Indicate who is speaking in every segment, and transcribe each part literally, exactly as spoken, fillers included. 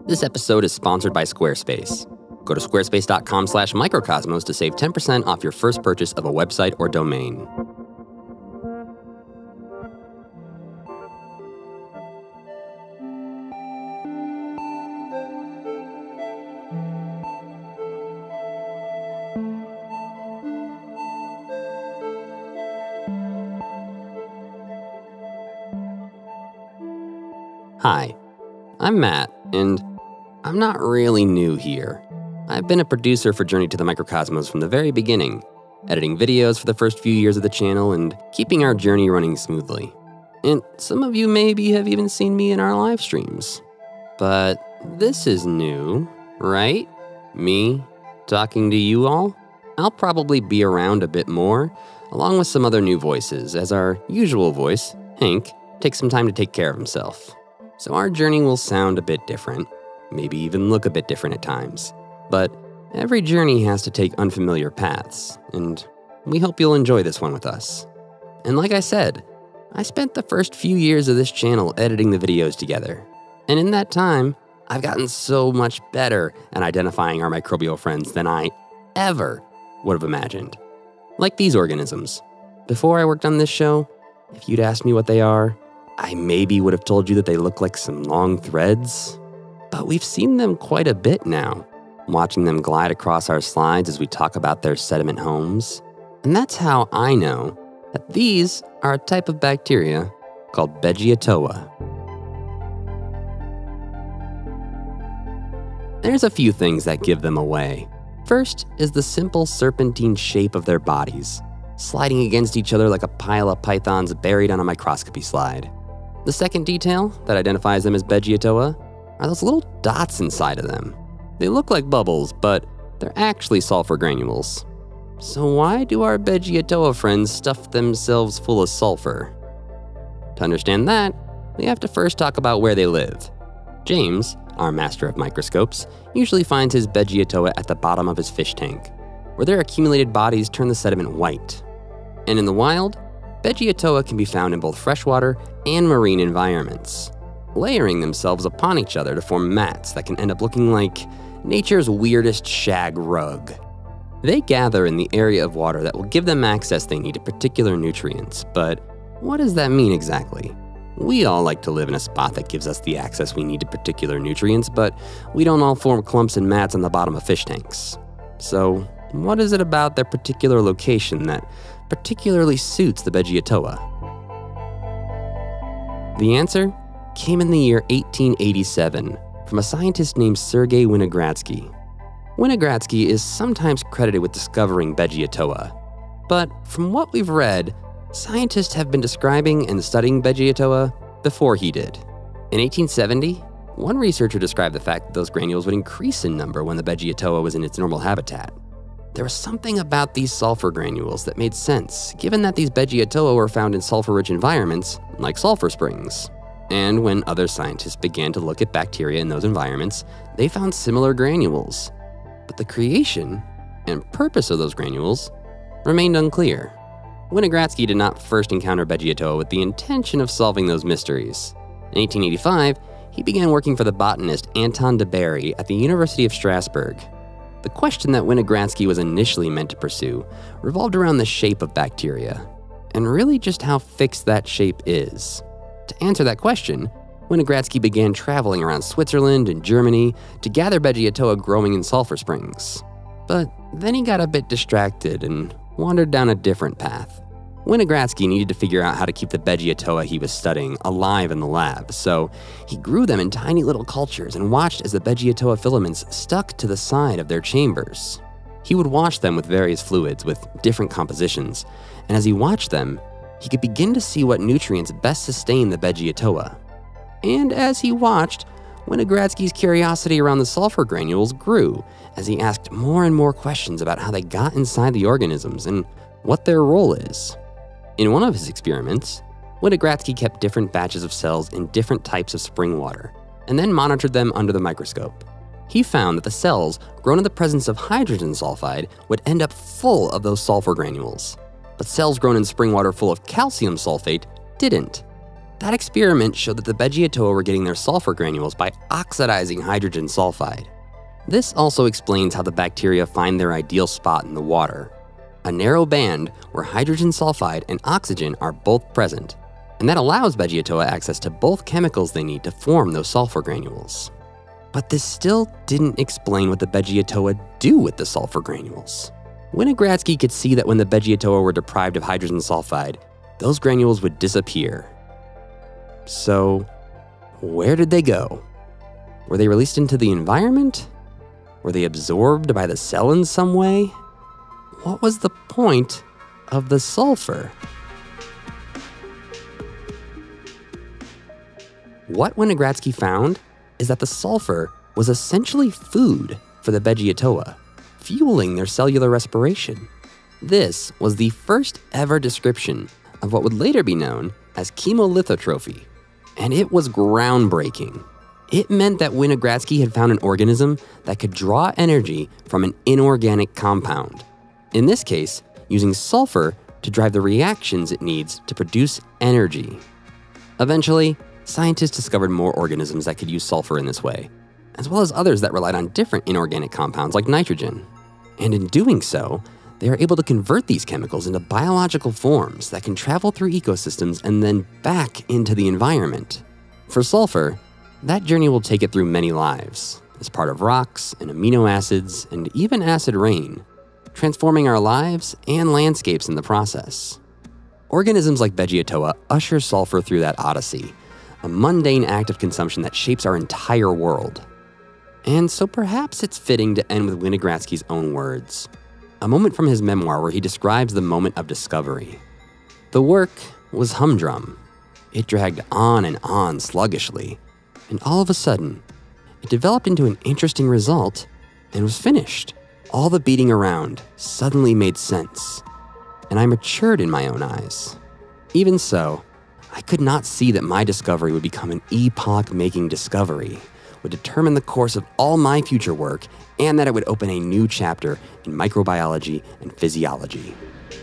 Speaker 1: This episode is sponsored by Squarespace. Go to squarespace dot com slash microcosmos to save ten percent off your first purchase of a website or domain. Hi, I'm Matt, and I'm not really new here. I've been a producer for Journey to the Microcosmos from the very beginning, editing videos for the first few years of the channel and keeping our journey running smoothly. And some of you maybe have even seen me in our live streams. But this is new, right? Me talking to you all? I'll probably be around a bit more, along with some other new voices, as our usual voice, Hank, takes some time to take care of himself. So our journey will sound a bit different, maybe even look a bit different at times. But every journey has to take unfamiliar paths, and we hope you'll enjoy this one with us. And like I said, I spent the first few years of this channel editing the videos together. And in that time, I've gotten so much better at identifying our microbial friends than I ever would have imagined. Like these organisms. Before I worked on this show, if you'd asked me what they are, I maybe would have told you that they look like some long threads, but we've seen them quite a bit now, watching them glide across our slides as we talk about their sediment homes. And that's how I know that these are a type of bacteria called Beggiatoa. There's a few things that give them away. First is the simple serpentine shape of their bodies, sliding against each other like a pile of pythons buried on a microscopy slide. The second detail that identifies them as Beggiatoa are those little dots inside of them. They look like bubbles, but they're actually sulfur granules. So why do our Beggiatoa friends stuff themselves full of sulfur? To understand that, we have to first talk about where they live. James, our master of microscopes, usually finds his Beggiatoa at the bottom of his fish tank, where their accumulated bodies turn the sediment white. And in the wild, Beggiatoa can be found in both freshwater and marine environments, layering themselves upon each other to form mats that can end up looking like nature's weirdest shag rug. They gather in the area of water that will give them access they need to particular nutrients, but what does that mean exactly? We all like to live in a spot that gives us the access we need to particular nutrients, but we don't all form clumps and mats on the bottom of fish tanks. So what is it about their particular location that particularly suits the Beggiatoa? The answer came in the year eighteen eighty-seven from a scientist named Sergei Winogradsky. Winogradsky is sometimes credited with discovering Beggiatoa, but from what we've read, scientists have been describing and studying Beggiatoa before he did. In eighteen seventy, one researcher described the fact that those granules would increase in number when the Beggiatoa was in its normal habitat. There was something about these sulfur granules that made sense, given that these Beggiatoa were found in sulfur-rich environments, like sulfur springs. And when other scientists began to look at bacteria in those environments, they found similar granules. But the creation and purpose of those granules remained unclear. Winogradsky did not first encounter Beggiatoa with the intention of solving those mysteries. In eighteen eighty-five, he began working for the botanist Anton de Bary at the University of Strasbourg. The question that Winogradsky was initially meant to pursue revolved around the shape of bacteria, and really just how fixed that shape is. To answer that question, Winogradsky began traveling around Switzerland and Germany to gather Beggiatoa growing in sulfur springs. But then he got a bit distracted and wandered down a different path. Winogradsky needed to figure out how to keep the Beggiatoa he was studying alive in the lab, so he grew them in tiny little cultures and watched as the Beggiatoa filaments stuck to the side of their chambers. He would wash them with various fluids with different compositions, and as he watched them, he could begin to see what nutrients best sustain the Beggiatoa. And as he watched, Winogradsky's curiosity around the sulfur granules grew as he asked more and more questions about how they got inside the organisms and what their role is. In one of his experiments, Winogradsky kept different batches of cells in different types of spring water, and then monitored them under the microscope. He found that the cells grown in the presence of hydrogen sulfide would end up full of those sulfur granules, but cells grown in spring water full of calcium sulfate didn't. That experiment showed that the Beggiatoa were getting their sulfur granules by oxidizing hydrogen sulfide. This also explains how the bacteria find their ideal spot in the water, a narrow band where hydrogen sulfide and oxygen are both present, and that allows Beggiatoa access to both chemicals they need to form those sulfur granules. But this still didn't explain what the Beggiatoa do with the sulfur granules. Winogradsky could see that when the Beggiatoa were deprived of hydrogen sulfide, those granules would disappear. So, where did they go? Were they released into the environment? Were they absorbed by the cell in some way? What was the point of the sulfur? What Winogradsky found is that the sulfur was essentially food for the Beggiatoa, fueling their cellular respiration. This was the first ever description of what would later be known as chemolithotrophy, and it was groundbreaking. It meant that Winogradsky had found an organism that could draw energy from an inorganic compound, in this case, using sulfur to drive the reactions it needs to produce energy. Eventually, scientists discovered more organisms that could use sulfur in this way, as well as others that relied on different inorganic compounds like nitrogen. And in doing so, they are able to convert these chemicals into biological forms that can travel through ecosystems and then back into the environment. For sulfur, that journey will take it through many lives, as part of rocks and amino acids and even acid rain, transforming our lives and landscapes in the process. Organisms like Beggiatoa usher sulfur through that odyssey, a mundane act of consumption that shapes our entire world. And so perhaps it's fitting to end with Winogradsky's own words, a moment from his memoir where he describes the moment of discovery. The work was humdrum. It dragged on and on sluggishly, and all of a sudden, it developed into an interesting result and was finished. All the beating around suddenly made sense, and I matured in my own eyes. Even so, I could not see that my discovery would become an epoch-making discovery, would determine the course of all my future work, and that it would open a new chapter in microbiology and physiology.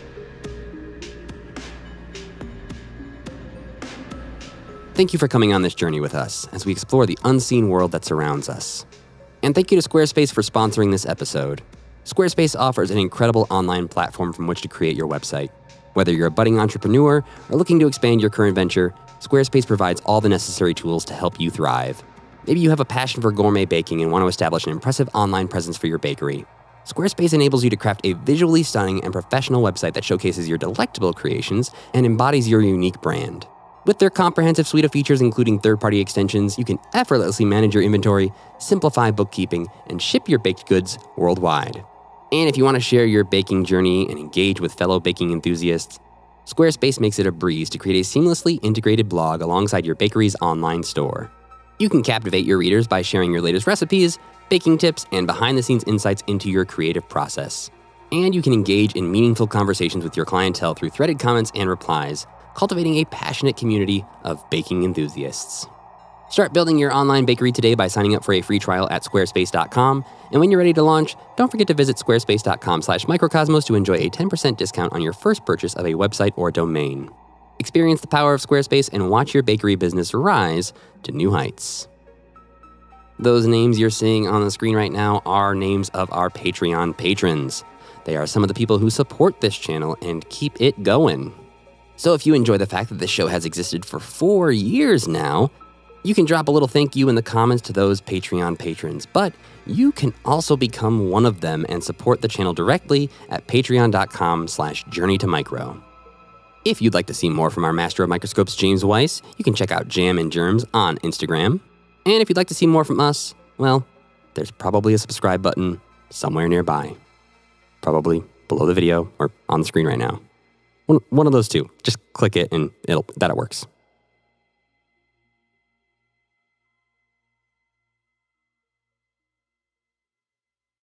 Speaker 1: Thank you for coming on this journey with us as we explore the unseen world that surrounds us. And thank you to Squarespace for sponsoring this episode. Squarespace offers an incredible online platform from which to create your website. Whether you're a budding entrepreneur or looking to expand your current venture, Squarespace provides all the necessary tools to help you thrive. Maybe you have a passion for gourmet baking and want to establish an impressive online presence for your bakery. Squarespace enables you to craft a visually stunning and professional website that showcases your delectable creations and embodies your unique brand. With their comprehensive suite of features including third-party extensions, you can effortlessly manage your inventory, simplify bookkeeping, and ship your baked goods worldwide. And if you want to share your baking journey and engage with fellow baking enthusiasts, Squarespace makes it a breeze to create a seamlessly integrated blog alongside your bakery's online store. You can captivate your readers by sharing your latest recipes, baking tips, and behind-the-scenes insights into your creative process. And you can engage in meaningful conversations with your clientele through threaded comments and replies, cultivating a passionate community of baking enthusiasts. Start building your online bakery today by signing up for a free trial at squarespace dot com. And when you're ready to launch, don't forget to visit squarespace dot com slash microcosmos to enjoy a ten percent discount on your first purchase of a website or domain. Experience the power of Squarespace and watch your bakery business rise to new heights. Those names you're seeing on the screen right now are names of our Patreon patrons. They are some of the people who support this channel and keep it going. So if you enjoy the fact that this show has existed for four years now, you can drop a little thank you in the comments to those Patreon patrons, but you can also become one of them and support the channel directly at patreon dot com slash journey to micro. If you'd like to see more from our master of microscopes, James Weiss, you can check out Jam and Germs on Instagram. And if you'd like to see more from us, well, there's probably a subscribe button somewhere nearby. Probably below the video or on the screen right now. One, one of those two. Just click it and it'll that it works.